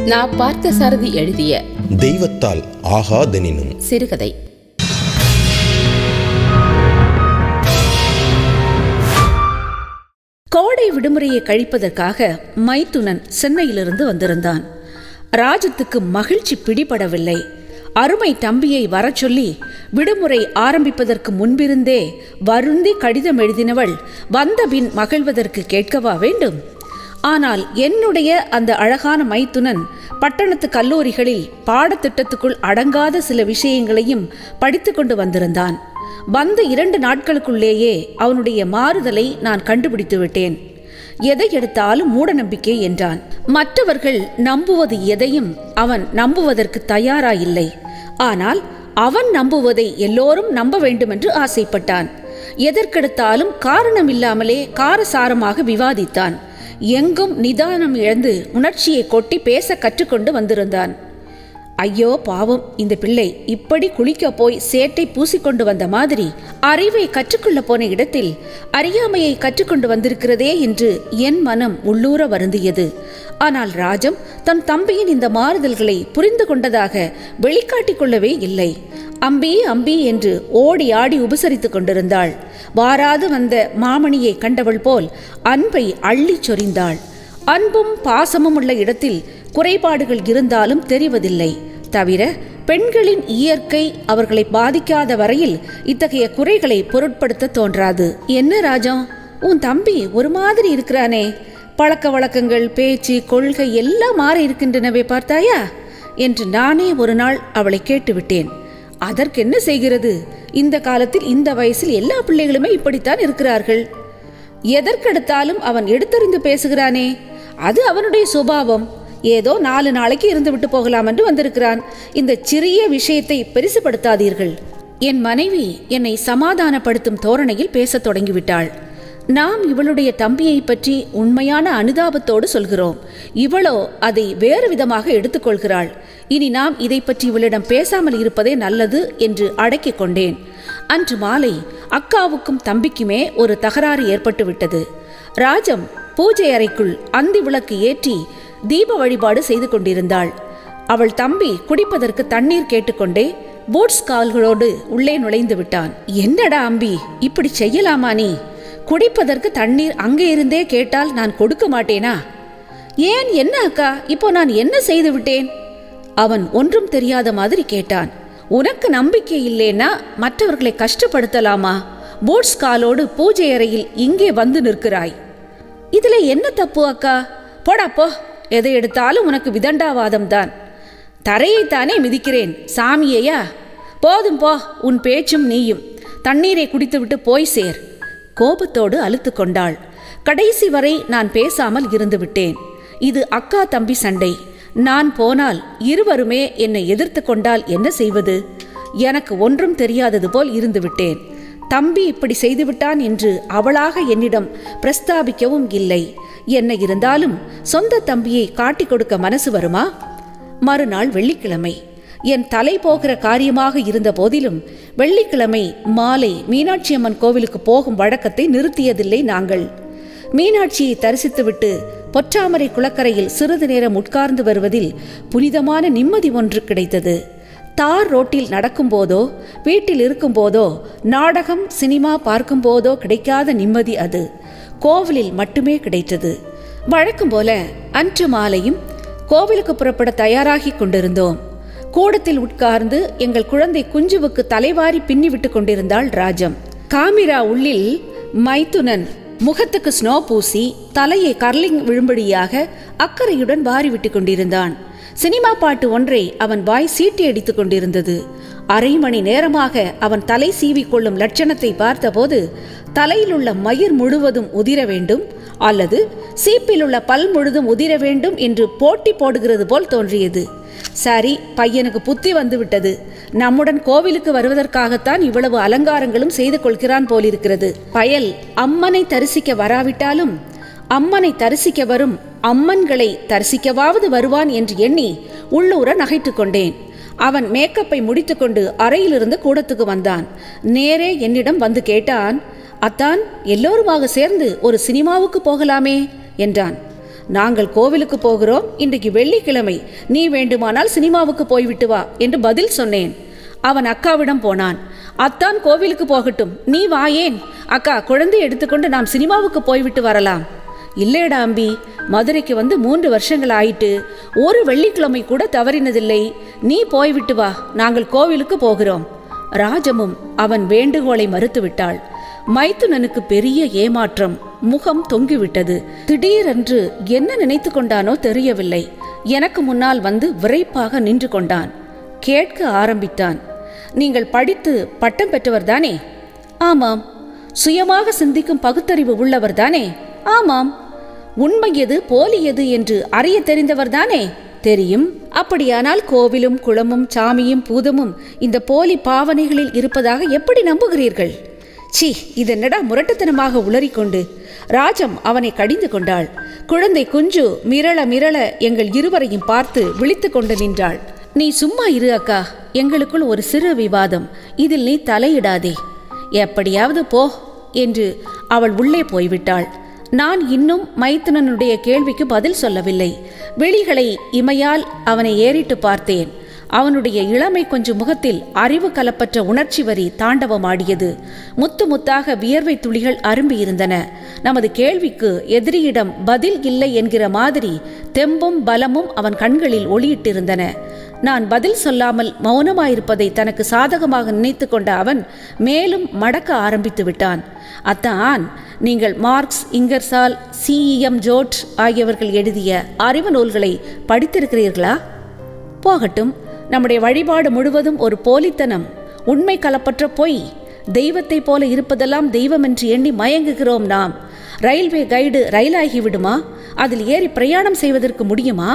நான் பார்த்தசாரதி எழுதிய தெய்வத்தால் ஆகாதெனினும் சிறுகதை. கோடை விடுமுறையை கழிப்பதற்காக மைத்துனன் சென்னையிலிருந்து வந்திருந்தான். ராஜத்துக்கு மகிழ்ச்சி பிடிபடவில்லை. அருமை தம்பியை வர சொல்லி விடுமுறை ஆரம்பிப்பதற்கு முன்பிருந்தே வருந்தி கடிதம் எழுதினவள் வந்தபின் மகிழ்வதற்கு கேட்கவா வேண்டும்? ஆனால் என்னுடைய அந்த அழகான மைத்துனன் பட்டணத்து கல்லூரிகளில் பாடத்திட்டத்துக்குள் அடங்காத சில விஷயங்களையும் படித்து கொண்டு வந்திருந்தான். வந்த 2 நாட்களுக்குள்ளேயே அவனுடைய மாறுதலை நான் கண்டுபிடித்து விட்டேன். எதை எடுத்தாலும் மூட நம்பிக்கை என்றான். மற்றவர்கள் நம்புவது எதையும் அவன் நம்புவதற்கு தயாராயில்லை. ஆனால் அவன் நம்புவதை எல்லோரும் நம்ப வேண்டுமென்று ஆசைப்பட்டான். எதற்கெடுத்தாலும் காரணமில்லாமலே காரசாரமாக விவாதித்தான். எங்கும் நிதானம் இழந்து உணர்ச்சியை கொட்டி பேச கற்றுக்கொண்டு வந்திருந்தான். ஐயோ பாவம், இந்த பிள்ளை இப்படி குளிக்க போய் சேட்டை பூசிக்கொண்டு வந்த மாதிரி அறிவை கற்றுக்கொள்ள போன இடத்தில் அறியாமையை கற்றுக்கொண்டு வந்திருக்கிறதே என்று என் மனம் உள்ளூர வருந்தியது. ஆனால் ராஜம் தன் தம்பியின் இந்த மாறுதல்களை புரிந்து கொண்டதாக வெளிக்காட்டிக் கொள்ளவே இல்லை. அம்பி அம்பி என்று ஓடி ஆடி உபசரித்துக் கொண்டிருந்தாள். வாராது வந்த மாமணியை கண்டவள் போல் அன்பை அள்ளி சொரிந்தாள். அன்பும் பாசமும் உள்ள இடத்தில் குறைபாடுகள் இருந்தாலும் தெரிவதில்லை. தவிர பெண்களின் இயற்கை அவர்களை பாதிக்காத வரையில் இத்தகைய குறைகளை பொருட்படுத்த தோன்றாது. என்ன ராஜம், உன் தம்பி ஒரு மாதிரி இருக்கிறானே, பழக்க வழக்கங்கள், பேச்சு, கொள்கை எல்லாம் மாறி இருக்கின்றனவே பார்த்தாயா என்று நானே ஒரு நாள் அவளை கேட்டுவிட்டேன். அதற்கென்ன செய்கிறது? இந்த காலத்தில் இந்த வயசில் எல்லா பிள்ளைகளுமே இப்படித்தான் இருக்கிறார்கள். எதற்கெடுத்தாலும் அவன் எடுத்தறிந்து பேசுகிறானே, அது அவனுடைய சுபாவம். ஏதோ 4 நாளைக்கு இருந்து விட்டு போகலாம் என்று வந்திருக்கிறான். இந்த சிறிய விஷயத்தை பெருசுபடுத்தாதீர்கள். என் மனைவி என்னை சமாதானப்படுத்தும் தோரணையில் பேசத் தொடங்கிவிட்டாள். நாம் இவளுடைய தம்பியை பற்றி உண்மையான அனுதாபத்தோடு சொல்கிறோம். இவளோ அதை வேறு விதமாக எடுத்துக்கொள்கிறாள். இனி நாம் இதை பற்றி இவளிடம் பேசாமல் இருப்பதே நல்லது என்று அடக்கிக் கொண்டேன். அன்று மாலை அக்காவுக்கும் தம்பிக்குமே ஒரு தகராறு ஏற்பட்டு விட்டது. ராஜம் பூஜை அறைக்குள் அந்தி விளக்கு ஏற்றி தீப வழிபாடு செய்து கொண்டிருந்தாள். அவள் தம்பி குடிப்பதற்கு தண்ணீர் கேட்டுக்கொண்டே பூட்ஸ் கால்களோடு உள்ளே நுழைந்து விட்டான். என்னடா அம்பி, இப்படி செய்யலாமா நீ? குடிப்பதற்கு தண்ணீர் அங்கே இருந்தே கேட்டால் நான் கொடுக்க மாட்டேனா? ஏன், என்ன அக்கா, இப்போ நான் என்ன செய்து விட்டேன்? அவன் ஒன்றும் தெரியாத மாதிரி கேட்டான். உனக்கு நம்பிக்கை இல்லைன்னா மற்றவர்களை கஷ்டப்படுத்தலாமா? பூட்ஸ் காலோடு பூஜை அறையில் இங்கே வந்து நிற்கிறாய். இதுல என்ன தப்பு அக்கா? போடா போ, எதை எடுத்தாலும் உனக்கு விதண்டாவாதம் தான். தரையைத்தானே மிதிக்கிறேன், சாமியையா? போதும் போ, உன் பேச்சும் நீயும். தண்ணீரை குடித்துவிட்டு போய் சேர். கோபத்தோடு அழுத்து கொண்டாள். கடைசி வரை நான் பேசாமல் இருந்து விட்டேன். இது அக்கா தம்பி சண்டை. நான் போனால் இருவருமே என்னை எதிர்த்து கொண்டால் என்ன செய்வது? எனக்கு ஒன்றும் தெரியாதது போல் இருந்து விட்டேன். தம்பி இப்படி செய்துவிட்டான் என்று அவளாக என்னிடம் பிரஸ்தாபிக்கவும் இல்லை. என்ன இருந்தாலும் சொந்த தம்பியை காட்டிக் கொடுக்க மனசு வருமா? மறுநாள் வெள்ளிக்கிழமை. என் தலை போகிற காரியமாக இருந்த போதிலும் வெள்ளிக்கிழமை மாலை மீனாட்சி அம்மன் கோவிலுக்கு போகும் வழக்கத்தை நிறுத்தியதில்லை நாங்கள். மீனாட்சியை தரிசித்துவிட்டு பொற்றாமரை குளக்கரையில் சிறிது நேரம் உட்கார்ந்து வருவதில் புனிதமான நிம்மதி ஒன்று கிடைத்தது. தார் ரோட்டில் நடக்கும்போதோ வீட்டில் இருக்கும்போதோ நாடகம் சினிமா பார்க்கும்போதோ கிடைக்காத நிம்மதி அது கோவிலில் மட்டுமே கிடைத்தது. வழக்கம் போல அன்று மாலையும் கோவிலுக்கு புறப்பட தயாராகி கொண்டிருந்தோம். கூடத்தில் உட்கார்ந்து எங்கள் குழந்தை குஞ்சுவுக்கு தலைவாரி பின்னி விட்டு கொண்டிருந்தாள் ராஜம். காமிரா உள்ளில் மைத்துனன் முகத்துக்கு ஸ்னோ பூசி தலையை கர்லிங் விழும்படியாக அக்கறையுடன் வாரி விட்டு கொண்டிருந்தான். சினிமா பாட்டு ஒன்றை அவன் வாய் சீட்டி அடித்துக் கொண்டிருந்தது. அரை மணி நேரமாக அவன் தலை சீவிக்கொள்ளும் லட்சணத்தை பார்த்தபோது தலையில் உள்ள மயிர் முழுவதும் உதிர வேண்டும் அல்லது சீப்பில் உள்ள பல் முழுதும் உதிர வேண்டும் என்று போட்டி போடுகிறது போல் தோன்றியது. சரி, பையனுக்கு புத்தி வந்து விட்டது. நம்முடன் கோவிலுக்கு வருவதற்காகத்தான் இவ்வளவு அலங்காரங்களும் செய்து கொள்கிறான் போலிருக்கிறது. பயல் அம்மனை தரிசிக்க வராவிட்டாலும் அம்மனை தரிசிக்க வரும் அம்மன்களை தரிசிக்கவாவது வருவான் என்று எண்ணி உள்ளூர நகைத்து கொண்டேன். அவன் மேக்கப்பை முடித்துக்கொண்டு அறையிலிருந்து கூடத்துக்கு வந்தான். நேரே என்னிடம் வந்து கேட்டான். அத்தான், எல்லோருமாக சேர்ந்து ஒரு சினிமாவுக்கு போகலாமே என்றான். நாங்கள் கோவிலுக்கு போகிறோம், இன்றைக்கு வெள்ளிக்கிழமை, நீ வேண்டுமானால் சினிமாவுக்கு போய்விட்டு வா என்று பதில் சொன்னேன். அவன் அக்காவிடம் போனான். அத்தான் கோவிலுக்கு போகட்டும், நீ வாயேன். அக்கா, குழந்தை எடுத்துக்கொண்டு நாம் சினிமாவுக்கு போய்விட்டு வரலாம். இல்லைடா அம்பி, மதுரைக்கு வந்து 3 வருஷங்கள் ஆயிட்டு, ஒரு வெள்ளிக்கிழமை கூட தவறினதில்லை. நீ போய்விட்டு வா, நாங்கள் கோவிலுக்கு போகிறோம். ராஜமும் அவன் வேண்டுகோளை மறுத்துவிட்டாள். மைத்துனனுக்கு பெரிய ஏமாற்றம், முகம் தொங்கிவிட்டது. திடீரென்று என்ன நினைத்து கொண்டானோ தெரியவில்லை. எனக்கு முன்னால் வந்து விரைப்பாக நின்று கொண்டான். கேட்க ஆரம்பித்தான். நீங்கள் படித்து பட்டம் பெற்றவர்தானே? ஆமாம். சுயமாக சிந்திக்கும் பகுத்தறிவு உள்ளவர்தானே? ஆமாம். உண்மை எது போலி எது என்று அறிய தெரிந்தவர்தானே? தெரியும். அப்படியானால் கோவிலும் குளமும் சாமியும் பூதமும் இந்த போலி பாவனைகளில் இருப்பதாக எப்படி நம்புகிறீர்கள்? சி, இதென்னடா முரட்டுத்தனமாக உளறிக்கொண்டு. ராஜம் அவனை கடிந்து கொண்டாள். குழந்தை குஞ்சு மிரள மிரள எங்கள் இருவரையும் பார்த்து விழித்து கொண்டு நின்றாள். நீ சும்மா இரு அக்கா, எங்களுக்குள் ஒரு சிறு விவாதம், இதில் நீ தலையிடாதே. எப்படியாவது போ என்று அவள் உள்ளே போய்விட்டாள். நான் இன்னும் மைத்துனனுடைய கேள்விக்கு பதில் சொல்லவில்லை. விழிகளை இமையால் அவனை ஏறிட்டு பார்த்தேன். அவனுடைய இளமை கொஞ்சம் முகத்தில் அறிவு கலப்பற்ற உணர்ச்சி வரி தாண்டவமாடியது. முத்து முத்தாக வியர்வை துளிகள் அரும்பியிருந்தன. நமது கேள்விக்கு எதிரியிடம் பதில் இல்லை என்கிற மாதிரி தெம்பும் பலமும் அவன் கண்களில் ஒளியிட்டிருந்தன. நான் பதில் சொல்லாமல் மௌனமாயிருப்பதை தனக்கு சாதகமாக நினைத்து கொண்ட அவன் மேலும் மடக்க ஆரம்பித்து விட்டான். அத்தான், நீங்கள் மார்க்ஸ், இங்கர்சால், C.E.M. ஜோட் ஆகியவர்கள் எழுதிய அறிவு நூல்களை படித்திருக்கிறீர்களா? போகட்டும், நம்முடைய வழிபாடு முழுவதும் ஒரு போலித்தனம், உண்மை கலப்பற்ற பொய். தெய்வத்தை போல இருப்பதெல்லாம் தெய்வம் என்று எண்ணி மயங்குகிறோம் நாம். ரயில்வே கைடு ரயிலாகிவிடுமா? அதில் ஏறி பிரயாணம் செய்வதற்கு முடியுமா?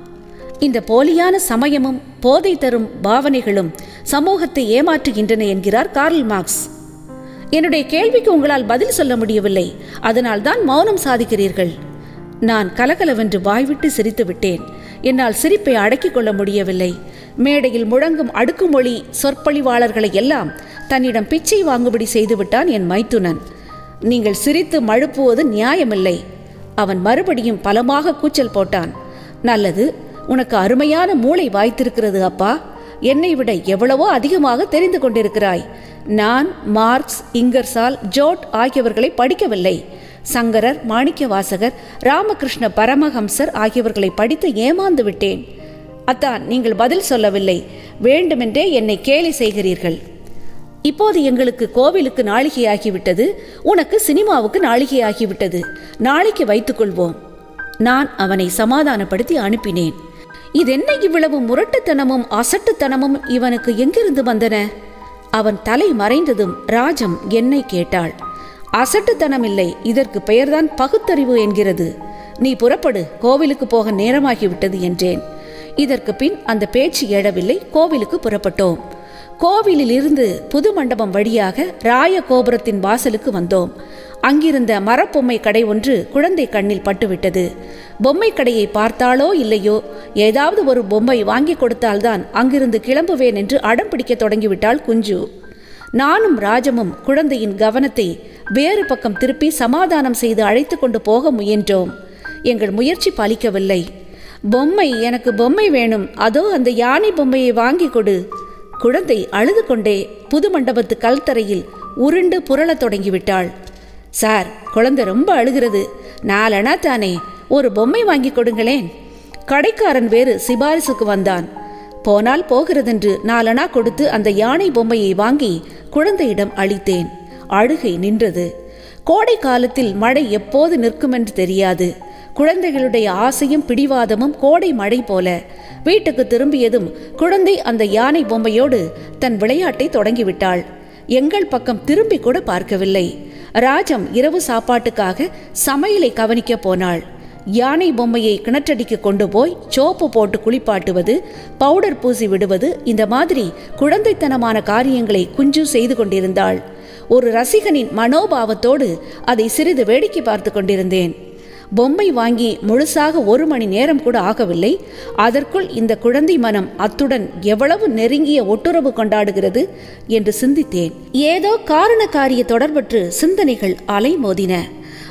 இந்த போலியான சமயமும் போதை தரும் பாவனைகளும் சமூகத்தை ஏமாற்றுகின்றன என்கிறார் கார்ல் மார்க்ஸ். என்னுடைய கேள்விக்கு உங்களால் பதில் சொல்ல முடியவில்லை, அதனால் தான் மௌனம் சாதிக்கிறீர்கள். நான் கலகலவென்று வாய்விட்டு சிரித்து விட்டேன். என்னால் சிரிப்பை அடக்கிக் கொள்ள முடியவில்லை. மேடையில் முழங்கும் அடுக்குமொழி சொற்பொழிவாளர்களை எல்லாம் தன்னிடம் பிச்சை வாங்கும்படி செய்துவிட்டான் என் மைத்துனன். நீங்கள் சிரித்து மழுப்புவது நியாயமில்லை. அவன் மறுபடியும் பலமாக கூச்சல் போட்டான். நல்லது, உனக்கு அருமையான மூளை வாய்த்திருக்கிறது அப்பா. என்னை விட எவ்வளவோ அதிகமாக தெரிந்து கொண்டிருக்கிறாய். நான் மார்க்ஸ், இங்கர்சால், ஜோட் ஆகியவர்களை படிக்கவில்லை. சங்கரர், மாணிக்க வாசகர், ராமகிருஷ்ண பரமஹம்சர் ஆகியவர்களை படித்து ஏமாந்து விட்டேன். அத்தான், நீங்கள் பதில் சொல்லவில்லை. வேண்டுமென்றே என்னை கேலி செய்கிறீர்கள். இப்போது எங்களுக்கு கோவிலுக்கு நாளிகையாகிவிட்டது, உனக்கு சினிமாவுக்கு நாளிகையாகிவிட்டது. நாளைக்கு வைத்துக்கொள்வோம். நான் அவனை சமாதானப்படுத்தி அனுப்பினேன். இதென்ன இவ்வளவு முரட்டுத்தனமும் அசட்டுத்தனமும் இவனுக்கு எங்கிருந்து வந்தன? அவன் தலை மறைந்ததும் ராஜம் என்னை கேட்டாள். அசட்டுத்தனம் இல்லை, இதற்கு பெயர்தான் பகுத்தறிவு என்கிறது. நீ புறப்படு, கோவிலுக்கு போக நேரமாகிவிட்டது என்றேன். இதற்கு பின் அந்த பேச்சு எழவில்லை. கோவிலுக்கு புறப்பட்டோம். கோவிலில் இருந்து புது மண்டபம் வழியாக ராய கோபுரத்தின் வாசலுக்கு வந்தோம். அங்கிருந்த மரப்பொம்மை கடை ஒன்று குழந்தை கண்ணில் பட்டுவிட்டது. பொம்மை கடையை பார்த்தாலோ இல்லையோ, ஏதாவது ஒரு பொம்மை வாங்கி கொடுத்தால்தான் அங்கிருந்து கிளம்புவேன் என்று அடம் பிடிக்க தொடங்கிவிட்டாள் குஞ்சு. நானும் ராஜமும் குழந்தையின் கவனத்தை வேறு பக்கம் திருப்பி சமாதானம் செய்து அழைத்து கொண்டு போக முயன்றோம். எங்கள் முயற்சி பலிக்கவில்லை. பொம்மை, எனக்கு பொம்மை வேணும், அதோ அந்த யானை பொம்மையை வாங்கி கொடு. குழந்தை அழுது கொண்டே புது மண்டபத்து கல்தரையில் உருண்டு புரளத் தொடங்கிவிட்டாள். சார், குழந்தை ரொம்ப அழுகிறது, 4 அணா தானே, ஒரு பொம்மை வாங்கி கொடுங்களேன். கடைக்காரன் வேறு சிபாரிசுக்கு வந்தான். போனால் போகிறதென்று 4 அணா கொடுத்து அந்த யானை பொம்மையை வாங்கி குழந்தையிடம் அளித்தேன். அழுகை நின்றது. கோடை காலத்தில் மழை எப்போது நிற்குமென்று தெரியாது. குழந்தைகளுடைய ஆசையும் பிடிவாதமும் கோடை மழை போல. வீட்டுக்கு திரும்பியதும் குழந்தை அந்த யானை பொம்மையோடு தன் விளையாட்டை தொடங்கிவிட்டாள். எங்கள் பக்கம் திரும்பி கூட பார்க்கவில்லை. ராஜம் இரவு சாப்பாட்டுக்காக சமையலை கவனிக்க போனாள். யானை பொம்மையை கிணற்றடிக்கு கொண்டு போய் சோப்பு போட்டு குளிப்பாட்டுவது, பவுடர் பூசி விடுவது, இந்த மாதிரி குழந்தைத்தனமான காரியங்களை குஞ்சு செய்து கொண்டிருந்தாள். ஒரு ரசிகனின் மனோபாவத்தோடு அதை சிறிது வேடிக்கை பார்த்து கொண்டிருந்தேன். பொம்மை வாங்கி முழுசாக 1 மணி நேரம் கூட ஆகவில்லை. அதற்குள் இந்த குழந்தை மனம் அத்துடன் எவ்வளவு நெருங்கிய ஒட்டுறவு கொண்டாடுகிறது என்று சிந்தித்தேன். ஏதோ காரண காரிய தொடர்பற்று சிந்தனைகள் அலைமோதின.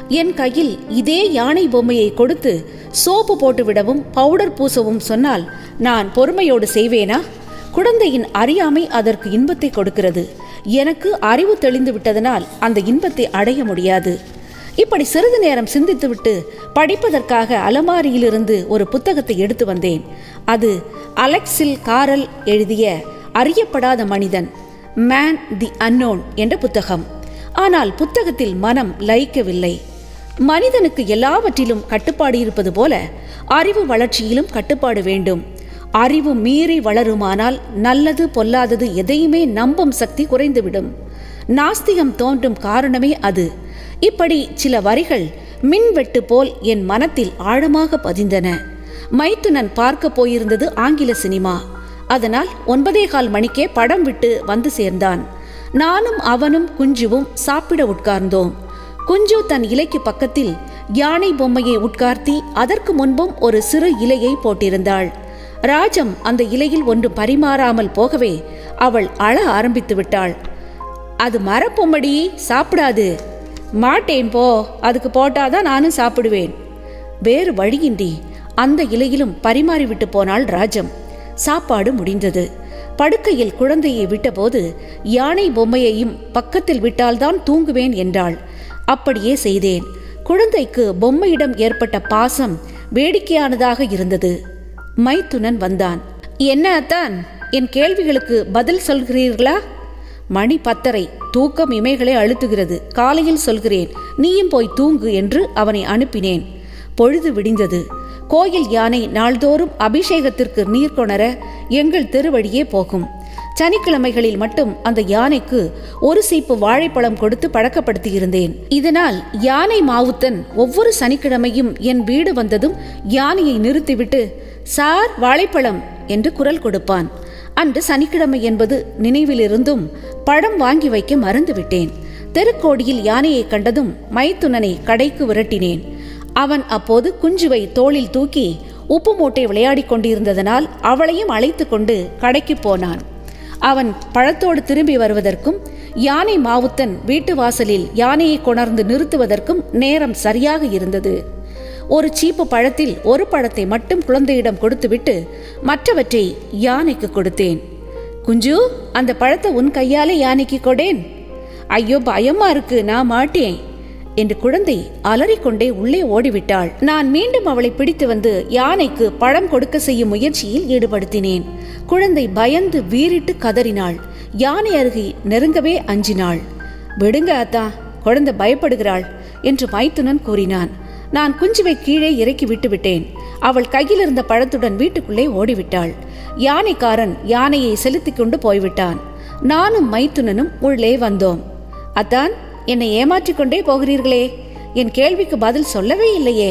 என் கையில் இதே யானை பொம்மையை கொடுத்து சோப்பு போட்டு விடவும் பவுடர் பூசவும் சொன்னால் நான் பொறுமையோடு செய்வேனா? குழந்தையின் அறியாமை அதற்கு இன்பத்தை கொடுக்கிறது. எனக்கு அறிவு தெளிந்து விட்டதனால் அந்த இன்பத்தை அடைய முடியாது. இப்படி சிறிது நேரம் சிந்தித்துவிட்டு படிப்பதற்காக அலமாரியிலிருந்து ஒரு புத்தகத்தை எடுத்து வந்தேன். அது அலெக்சில் காரல் எழுதிய அறியப்படாத மனிதன், மேன் தி அன்னோன் என்ற புத்தகம். ஆனால் புத்தகத்தில் மனம் லயிக்கவில்லை. மனிதனுக்கு எல்லாவற்றிலும் கட்டுப்பாடு இருப்பது போல அறிவு வளர்ச்சியிலும் கட்டுப்பாடு வேண்டும். அறிவு மீறி வளருமானால் நல்லது பொல்லாதது எதையுமே நம்பும் சக்தி குறைந்துவிடும். நாஸ்திகம் தோன்றும் காரணமே அது. இப்படி சில வரிகள் மின்வெட்டு போல் என் மனத்தில் ஆழமாக பதிந்தன. மைத்துனன் பார்க்க போயிருந்தது ஆங்கில சினிமா. அதனால் 9:15 மணிக்கே படம் விட்டு வந்து சேர்ந்தான். நானும் அவனும் குஞ்சுவும் சாப்பிட உட்கார்ந்தோம். குஞ்சு தன் இலைக்கு பக்கத்தில் யானை பொம்மையை உட்கார்த்தி அதற்கு முன்பும் ஒரு சிறு இலையை போட்டிருந்தாள். ராஜம் அந்த இலையில் ஒன்று பரிமாறாமல் போகவே அவள் அழ ஆரம்பித்து விட்டாள். அது மரப்பொம்மடி, சாப்பிடாது. மாட்டேன் போ, அதுக்கு போட்டாதான் நானும் சாப்பிடுவேன். வேறு வழியின்றி அந்த இலையிலும் பரிமாறிவிட்டு போனாள் ராஜம். சாப்பாடு முடிந்தது. படுக்கையில் குழந்தையை விட்டபோது யானை பொம்மையையும் பக்கத்தில் விட்டால்தான் தூங்குவேன் என்றாள். அப்படியே செய்தேன். குழந்தைக்கு பொம்மையிடம் ஏற்பட்ட பாசம் வேடிக்கையானதாக இருந்தது. மைத்துனன் வந்தான். என்ன அத்தான், என் கேள்விகளுக்கு பதில் சொல்கிறீர்களா? மணி 10:30, தூக்கம் இமைகளை அழுத்துகிறது. காலையில் சொல்கிறேன், நீயும் போய் தூங்கு என்று அவனை அனுப்பினேன். பொழுது விடிந்தது. கோயில் யானை நாள்தோறும் அபிஷேகத்திற்கு நீர் கொணர எங்கள் தெருவழியே போகும். சனிக்கிழமைகளில் மட்டும் அந்த யானைக்கு ஒரு சீப்பு வாழைப்பழம் கொடுத்து பழக்கப்படுத்தியிருந்தேன். இதனால் யானை மாவுத்தன் ஒவ்வொரு சனிக்கிழமையும் என் வீடு வந்ததும் யானையை நிறுத்திவிட்டு, சார் வாழைப்பழம் என்று குரல் கொடுப்பான். அன்று சனிக்கிழமை என்பது நினைவிலிருந்தும் பழம் வாங்கி வைக்க மறந்துவிட்டேன். தெருக்கோடியில் யானையை கண்டதும் மைத்துனனை கடைக்கு விரட்டினேன். அவன் அப்போது குஞ்சுவை தோளில் தூக்கி உப்பு மூட்டை விளையாடி கொண்டிருந்ததனால் அவளையும் அழைத்து கொண்டு கடைக்கு போனான். அவன் பழத்தோடு திரும்பி வருவதற்கும் யானை மாவுத்தன் வீட்டு வாசலில் யானையை கொணர்ந்து நிறுத்துவதற்கும் நேரம் சரியாக இருந்தது. ஒரு சீப்பு பழத்தில் ஒரு பழத்தை மட்டும் குழந்தையிடம் கொடுத்துவிட்டு மற்றவற்றை யானைக்கு கொடுத்தேன். குஞ்சு, அந்த பழத்தை உன் கையாலே யானைக்கு கொடேன். ஐயோ, பயமா இருக்கு, நான் மாட்டேன் என்று குழந்தை அலறிக்கொண்டே உள்ளே ஓடிவிட்டாள். நான் மீண்டும் அவளை பிடித்து வந்து யானைக்கு பழம் கொடுக்க செய்யும் முயற்சியில் ஈடுபடுத்தினேன். குழந்தை பயந்து வீறிட்டு கதறினாள். யானை அருகே நெருங்கவே அஞ்சினாள். விடுங்க அத்தா, குழந்தை பயப்படுகிறாள் என்று மைத்துனன் கூறினான். நான் குஞ்சுவை கீழே இறக்கி விட்டுவிட்டேன். அவள் கையில் இருந்த பழத்துடன் வீட்டுக்குள்ளே ஓடிவிட்டாள். யானைக்காரன் யானையை செலுத்திக் கொண்டு போய்விட்டான். நானும் மைத்துனனும் உள்ளே வந்தோம். அத்தான், என்னை ஏமாற்றிக் கொண்டே போகிறீர்களே, என் கேள்விக்கு பதில் சொல்லவே இல்லையே.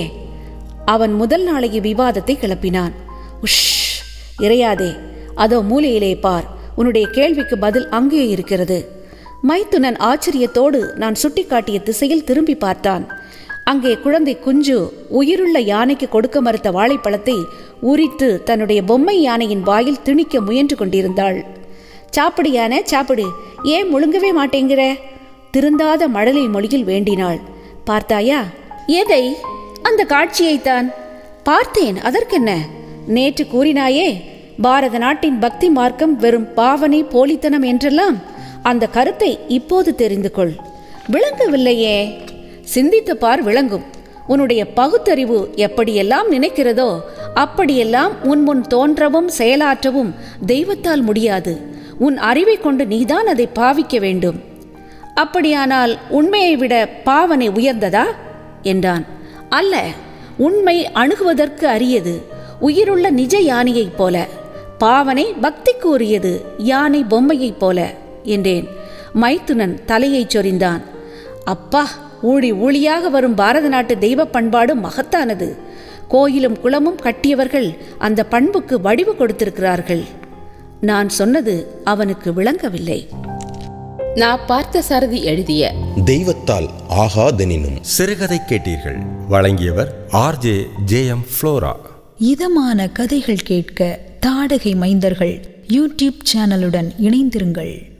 அவன் முதல் நாளைய விவாதத்தை கிளப்பினான். உஷ், இறையாதே, அதோ மூலையிலே பார், உன்னுடைய கேள்விக்கு பதில் அங்கே இருக்கிறது. மைத்துனன் ஆச்சரியத்தோடு நான் சுட்டிக்காட்டிய திசையில் திரும்பி பார்த்தான். அங்கே குழந்தை குஞ்சு உயிருள்ள யானைக்கு கொடுக்க மறுத்த வாழைப்பழத்தை உரித்து தன்னுடைய பொம்மை யானையின் வாயில் திணிக்க முயன்று கொண்டிருந்தாள். சாப்பிடு யானை, சாப்பிடு, ஏன் முழுங்கவே மாட்டேங்கிற? திருந்தாத மழலை மொழியில் வேண்டினாள். பார்த்தாயா? எதை? அந்த காட்சியைத்தான் பார்த்தேன். அதற்கென்ன? நேற்று கூறினாயே, பாரத நாட்டின் பக்தி மார்க்கம் வெறும் பாவனை போலித்தனம் என்றெல்லாம். அந்த கருத்தை இப்போது தெரிந்து கொள். விளங்கவில்லையே. சிந்தித்து பார், விளங்கும். உன்னுடைய பகுத்தறிவு எப்படியெல்லாம் நினைக்கிறதோ அப்படியெல்லாம் உன் முன் தோன்றவும் செயலாற்றவும் தெய்வத்தால் முடியாது. உன் அறிவை கொண்டு நீதான் அதை பாவிக்க வேண்டும். அப்படியானால் உண்மையை விட பாவனை உயர்ந்ததா என்றான். அல்ல, உண்மை அணுகுவதற்கு அரியது, உயிருள்ள நிஜ யானையைப் போல. பாவனை பக்திக்கு உரியது, யானை பொம்மையைப் போல என்றேன். மைத்துனன் தலையை சொரிந்தான். அப்பா, ஊழி ஊழியாக வரும் பாரத நாட்டு தெய்வ பண்பாடு மகத்தானது. கோயிலும் குளமும் கட்டியவர்கள் அந்த பண்புக்கு வடிவு கொடுத்திருக்கிறார்கள். நான் சொன்னது அவனுக்கு விளங்கவில்லை. நான் பார்த்த சாரதி எழுதிய தெய்வத்தால் ஆகாதெனினும் சிறுகதை கேட்டீர்கள். வழங்கியவர் RJ JM Flora. இதமான கதைகள் கேட்க தாடகை மைந்தர்கள் யூடியூப் சேனலுடன் இணைந்திருங்கள்.